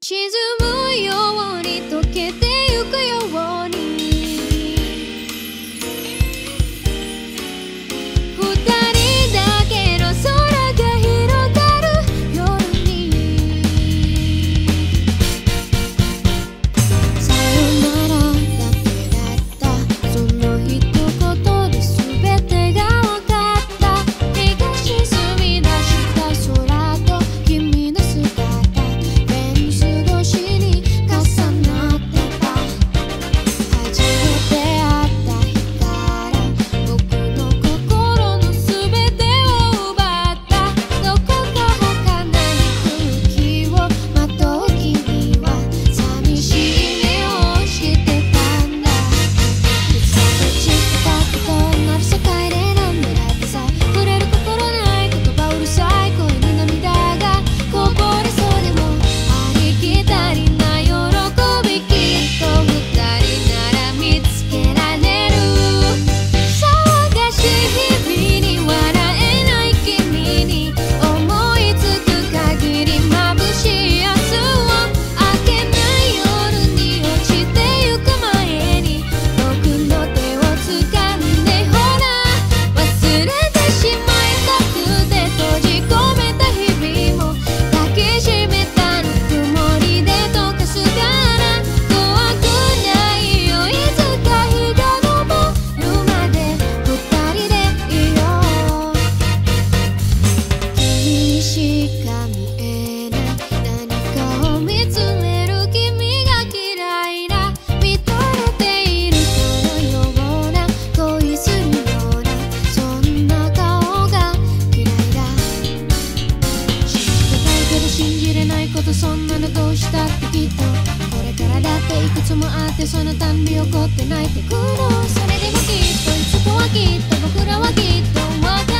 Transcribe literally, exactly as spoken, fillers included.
沈むように溶けてゆくように二人だけの空が広がる夜にさよならだけだったその一言で全てが分かった日が沈み出した空と君の姿フェンス越しに重なってた初めて会った日から僕の心の全てを奪ったどこか儚い空気をまとう君は寂しい目をしてたんだいつだってチックタックとなる世界でなんでだってさ触れる心ない言葉うるさい声に涙がこぼれそうでもありきたりな喜びきっと二人なら見つけられる騒がしい日々に笑えない君に思いつく限り眩しい明日を明けない夜に落ちてゆく前に僕の手を掴んでほら忘れてしまいたくて閉じ込めた日々も抱きしめたぬくもりで溶かすから怖くないよいつか日が昇るまで二人でいよう君にしか見えない何かを見つめる君が嫌いだ見とれているかのような恋するようなそんな顔が嫌いだ信じたいけど信じれないことそんなのどうしたってきっとこれからだっていくつもあってそのたんび怒って泣いてくのそれでもきっといつかはきっと僕らはきっと分かる